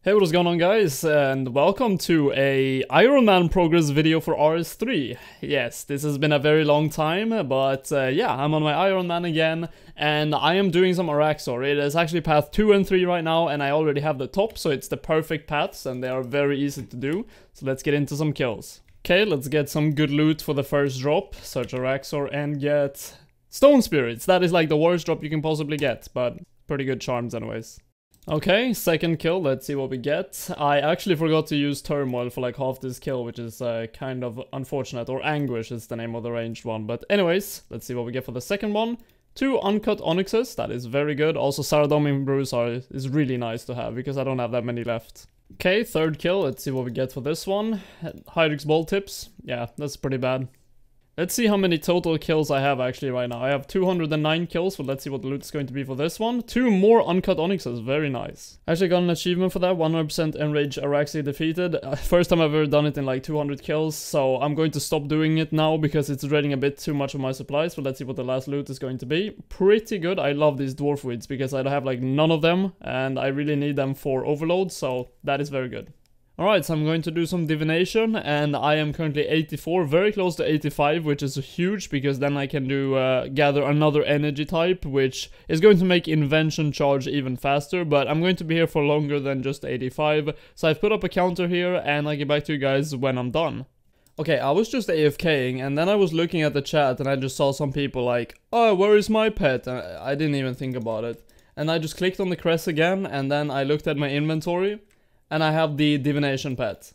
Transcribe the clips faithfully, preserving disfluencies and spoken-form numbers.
Hey, what is going on, guys, and welcome to a Iron Man progress video for R S three. Yes, this has been a very long time, but uh, yeah, I'm on my Iron Man again, and I am doing some Araxxor. It is actually path two and three right now, and I already have the top, so it's the perfect paths, and they are very easy to do. So let's get into some kills. Okay, let's get some good loot for the first drop. Search Araxxor and get Stone Spirits. That is like the worst drop you can possibly get, but pretty good charms anyways. Okay, second kill, let's see what we get. I actually forgot to use Turmoil for like half this kill, which is uh, kind of unfortunate, or Anguish is the name of the ranged one. But anyways, let's see what we get for the second one. Two Uncut Onyxes, that is very good. Also, Saradomin Brews are, is really nice to have, because I don't have that many left. Okay, third kill, let's see what we get for this one. Hydrix Ball Tips, yeah, that's pretty bad. Let's see how many total kills I have actually right now. I have two hundred nine kills, so let's see what the loot is going to be for this one. Two more Uncut Onyxes, very nice. Actually got an achievement for that, one hundred percent Enrage Araxi defeated. Uh, first time I've ever done it in like two hundred kills, so I'm going to stop doing it now because it's draining a bit too much of my supplies. But let's see what the last loot is going to be. Pretty good. I love these Dwarf Weeds because I have like none of them, and I really need them for overload, so that is very good. Alright, so I'm going to do some divination, and I am currently eighty-four, very close to eighty-five, which is huge, because then I can do uh, gather another energy type, which is going to make invention charge even faster, but I'm going to be here for longer than just eighty-five, so I've put up a counter here, and I'll get back to you guys when I'm done. Okay, I was just AFKing, and then I was looking at the chat, and I just saw some people like, oh, where is my pet? And I didn't even think about it. And I just clicked on the crest again, and then I looked at my inventory, and I have the divination pet.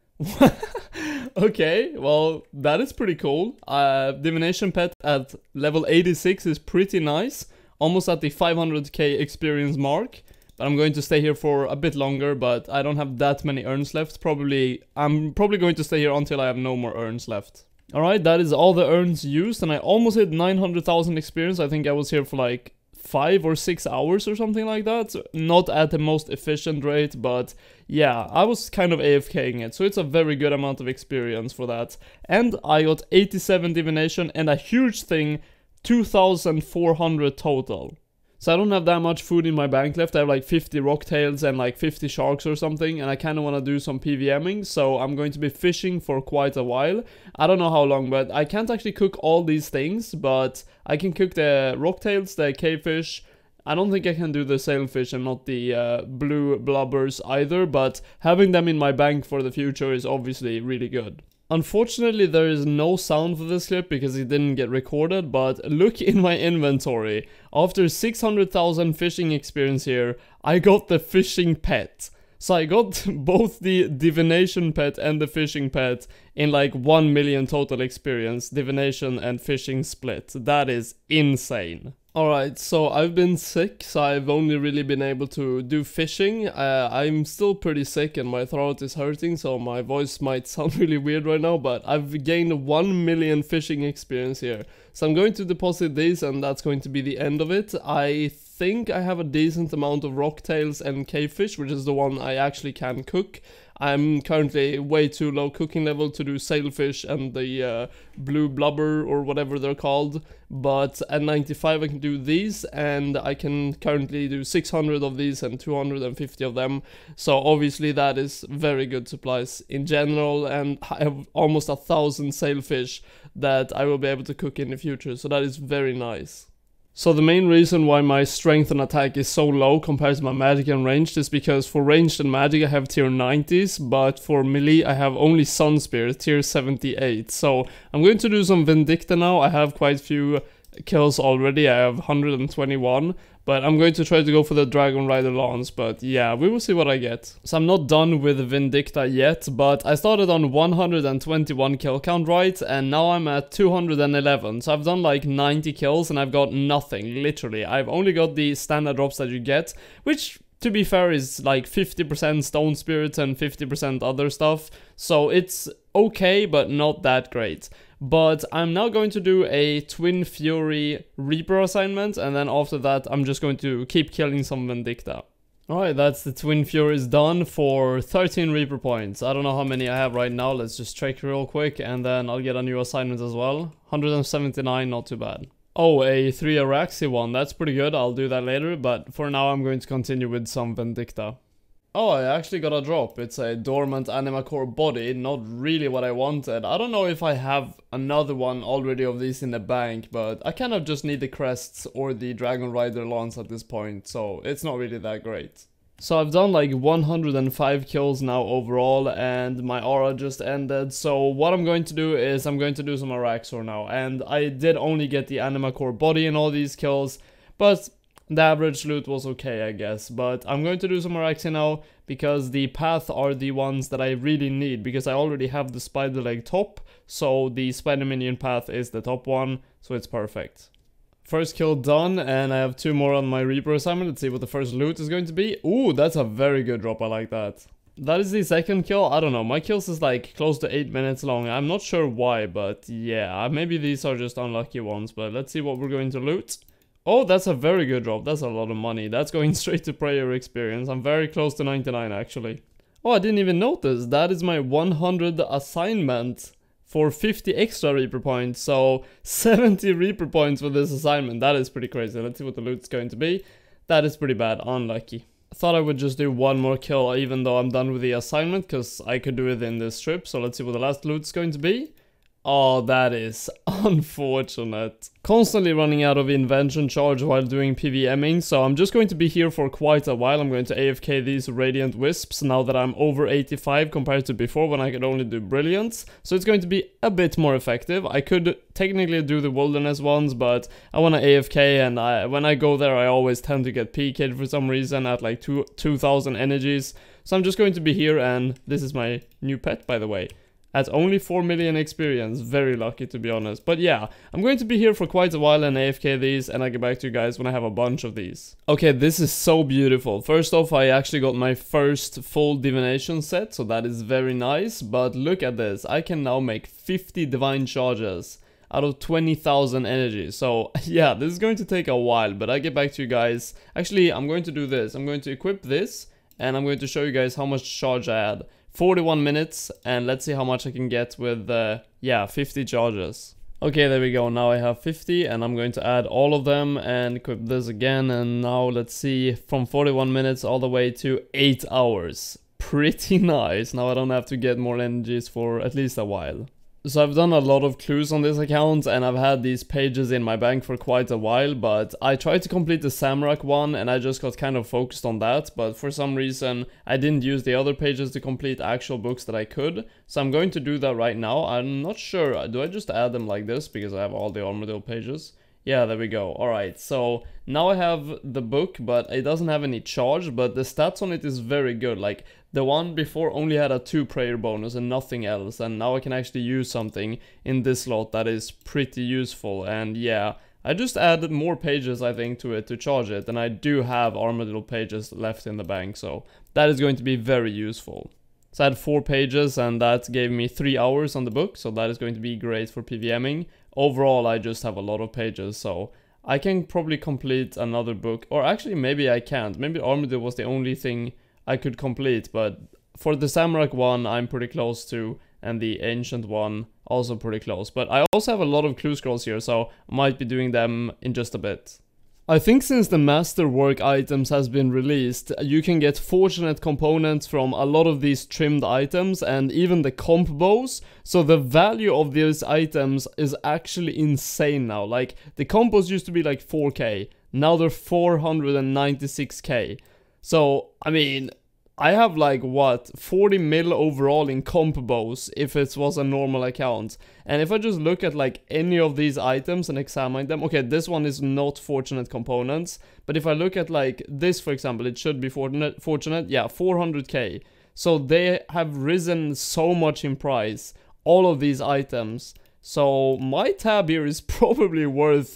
Okay, well, that is pretty cool. Uh, divination pet at level eighty-six is pretty nice. Almost at the five hundred K experience mark. But I'm going to stay here for a bit longer, but I don't have that many urns left. Probably, I'm probably going to stay here until I have no more urns left. Alright, that is all the urns used, and I almost hit nine hundred thousand experience. I think I was here for like five or six hours or something like that. Not at the most efficient rate, but yeah, I was kind of AFKing it, so it's a very good amount of experience for that. And I got eighty-seven divination, and a huge thing, two thousand four hundred total. So I don't have that much food in my bank left. I have like fifty rocktails and like fifty sharks or something, and I kind of want to do some PVMing, so I'm going to be fishing for quite a while. I don't know how long, but I can't actually cook all these things, but I can cook the rocktails, the cavefish. I don't think I can do the sailfish and not the uh, blue blubbers either, but having them in my bank for the future is obviously really good. Unfortunately, there is no sound for this clip because it didn't get recorded, but look in my inventory. After six hundred thousand fishing experience here, I got the fishing pet. So I got both the divination pet and the fishing pet in like one million total experience, divination and fishing split. That is insane. Alright, so I've been sick, so I've only really been able to do fishing. Uh, I'm still pretty sick and my throat is hurting, so my voice might sound really weird right now, but I've gained one million fishing experience here. So I'm going to deposit these, and that's going to be the end of it. I think I have a decent amount of rocktails and cavefish, which is the one I actually can cook. I'm currently way too low cooking level to do sailfish and the uh, blue blubber or whatever they're called, but at ninety-five I can do these, and I can currently do six hundred of these and two hundred fifty of them, so obviously that is very good supplies in general, and I have almost a thousand sailfish that I will be able to cook in the future, so that is very nice. So the main reason why my strength and attack is so low compared to my magic and ranged is because for ranged and magic I have tier nineties, but for melee I have only Sun Spirit, tier seventy-eight. So I'm going to do some Vindicta now. I have quite a few kills already, I have one hundred twenty-one, but I'm going to try to go for the Dragon Rider Lance, but yeah, we will see what I get. So I'm not done with Vindicta yet, but I started on one hundred twenty-one kill count, right, and now I'm at two hundred eleven, so I've done like ninety kills and I've got nothing, literally. I've only got the standard drops that you get, which, to be fair, is like fifty percent Stone Spirits and fifty percent other stuff, so it's okay, but not that great. But I'm now going to do a Twin Fury Reaper assignment, and then after that I'm just going to keep killing some Vindicta. Alright, that's the Twin Furies done for thirteen Reaper points. I don't know how many I have right now, let's just check real quick, and then I'll get a new assignment as well. one hundred seventy-nine, not too bad. Oh, a three Araxi one, that's pretty good, I'll do that later, but for now I'm going to continue with some Vindicta. Oh, I actually got a drop. It's a dormant anima core body, not really what I wanted. I don't know if I have another one already of these in the bank, but I kind of just need the crests or the Dragon Rider lance at this point, so it's not really that great. So I've done like one hundred five kills now overall, and my aura just ended. So what I'm going to do is I'm going to do some Araxor now, and I did only get the anima core body in all these kills, but the average loot was okay, I guess. But I'm going to do some Araxi now, because the path are the ones that I really need, because I already have the spider leg top, so the spider minion path is the top one, so it's perfect. First kill done, and I have two more on my Reaper assignment. Let's see what the first loot is going to be. Ooh, that's a very good drop, I like that. That is the second kill. I don't know, my kills is like close to eight minutes long. I'm not sure why, but yeah, maybe these are just unlucky ones, but let's see what we're going to loot. Oh, that's a very good drop. That's a lot of money. That's going straight to prayer experience. I'm very close to ninety-nine actually. Oh, I didn't even notice. That is my one hundred assignment for fifty extra Reaper points. So seventy Reaper points for this assignment. That is pretty crazy. Let's see what the loot's going to be. That is pretty bad. Unlucky. I thought I would just do one more kill even though I'm done with the assignment, because I could do it in this trip. So let's see what the last loot's going to be. Oh, that is unfortunate. Constantly running out of invention charge while doing PVMing, so I'm just going to be here for quite a while. I'm going to A F K these Radiant Wisps now that I'm over eighty-five compared to before when I could only do Brilliance. So it's going to be a bit more effective. I could technically do the Wilderness ones, but I want to A F K, and I, when I go there I always tend to get P K'd for some reason at like two, 2000 energies. So I'm just going to be here, and this is my new pet, by the way. At only four million experience, very lucky to be honest. But yeah, I'm going to be here for quite a while and A F K these, and I'll get back to you guys when I have a bunch of these. Okay, this is so beautiful. First off, I actually got my first full divination set, so that is very nice. But look at this, I can now make fifty divine charges out of twenty thousand energy. So yeah, this is going to take a while, but I'll get back to you guys. Actually, I'm going to do this. I'm going to equip this, and I'm going to show you guys how much charge I add. forty-one minutes, and let's see how much I can get with, uh, yeah, fifty charges. Okay, there we go. Now I have fifty, and I'm going to add all of them and equip this again. And now let's see, from forty-one minutes all the way to eight hours. Pretty nice. Now I don't have to get more energies for at least a while. So I've done a lot of clues on this account, and I've had these pages in my bank for quite a while, but I tried to complete the Zamorak one and I just got kind of focused on that, but for some reason I didn't use the other pages to complete actual books that I could, so I'm going to do that right now. I'm not sure, do I just add them like this because I have all the Armadyl pages? Yeah, there we go. Alright, so now I have the book, but it doesn't have any charge, but the stats on it is very good. Like, the one before only had a two prayer bonus and nothing else, and now I can actually use something in this slot that is pretty useful. And yeah, I just added more pages, I think, to it to charge it, and I do have Armadyl pages left in the bank, so that is going to be very useful. So I had four pages, and that gave me three hours on the book, so that is going to be great for PVMing. Overall, I just have a lot of pages, so I can probably complete another book, or actually maybe I can't. Maybe Armadyl was the only thing I could complete, but for the Zamorak one I'm pretty close to, and the Ancient one also pretty close. But I also have a lot of clue scrolls here, so I might be doing them in just a bit. I think since the Masterwork items has been released, you can get fortunate components from a lot of these trimmed items and even the comp bows. So the value of these items is actually insane now. Like, the comp bows used to be like four K, now they're four hundred ninety-six K. So, I mean, I have like, what, forty mil overall in comp bows if it was a normal account. And if I just look at like any of these items and examine them, okay, this one is not fortunate components, but if I look at like this, for example, it should be fortunate, fortunate, yeah, four hundred K. So they have risen so much in price, all of these items. So my tab here is probably worth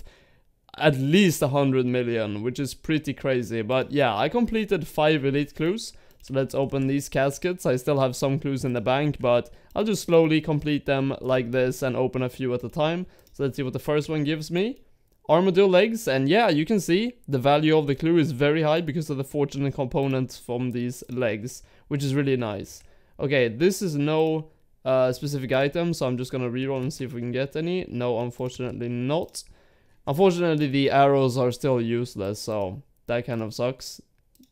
at least one hundred million, which is pretty crazy. But yeah, I completed five elite clues. So let's open these caskets. I still have some clues in the bank, but I'll just slowly complete them like this and open a few at a time. So let's see what the first one gives me. Armadyl legs, and yeah, you can see the value of the clue is very high because of the fortunate components from these legs, which is really nice. Okay, this is no uh, specific item, so I'm just gonna reroll and see if we can get any. No, unfortunately not. Unfortunately, the arrows are still useless, so that kind of sucks.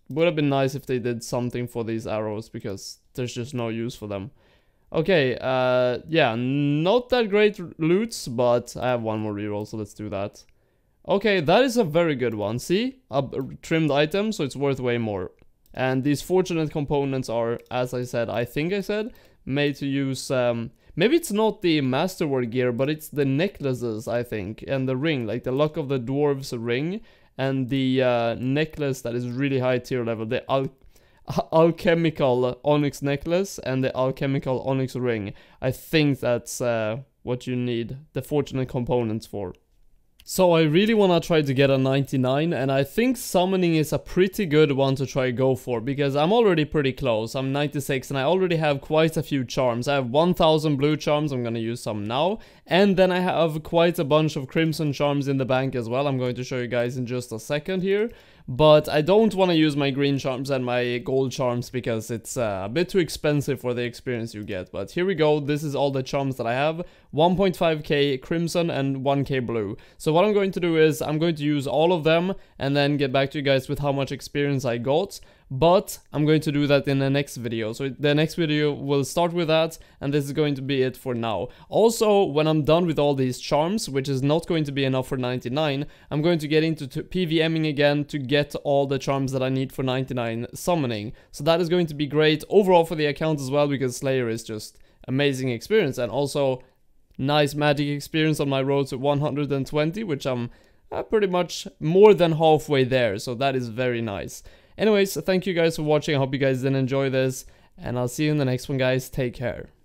would have been nice if they did something for these arrows, because there's just no use for them. Okay, uh, yeah, not that great loots, but I have one more reroll, so let's do that. Okay, that is a very good one. See? A trimmed item, so it's worth way more. And these fortunate components are, as I said, I think I said, made to use, um, maybe it's not the masterwork gear, but it's the necklaces, I think, and the ring, like the Luck of the Dwarves ring, and the uh, necklace that is really high tier level, the al alchemical onyx necklace and the alchemical onyx ring. I think that's uh, what you need the fortunate components for. So I really want to try to get a ninety-nine, and I think summoning is a pretty good one to try go for, because I'm already pretty close. I'm ninety-six and I already have quite a few charms. I have one thousand blue charms, I'm gonna use some now, and then I have quite a bunch of crimson charms in the bank as well. I'm going to show you guys in just a second here. But I don't want to use my green charms and my gold charms because it's uh, a bit too expensive for the experience you get. But here we go, this is all the charms that I have. one point five K crimson and one K blue. So what I'm going to do is I'm going to use all of them and then get back to you guys with how much experience I got. But I'm going to do that in the next video. So the next video will start with that, and this is going to be it for now. Also, when I'm done with all these charms, which is not going to be enough for ninety-nine, I'm going to get into PVMing again to get all the charms that I need for ninety-nine summoning. So that is going to be great overall for the account as well, because Slayer is just amazing experience, and also nice magic experience on my road to one hundred twenty, which I'm uh, pretty much more than halfway there. So that is very nice. Anyways, thank you guys for watching. I hope you guys did enjoy this, and I'll see you in the next one, guys. Take care.